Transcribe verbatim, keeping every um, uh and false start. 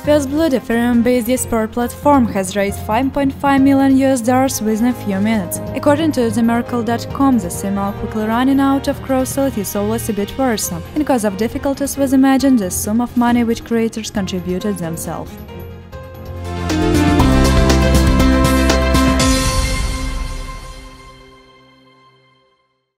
FirstBlood Ethereum-based eSports platform has raised five point five million U S dollars within a few minutes. According to the miracle dot com, the signal quickly running out of crowdsales is always a bit worrisome, and because of difficulties with imagining the sum of money which creators contributed themselves.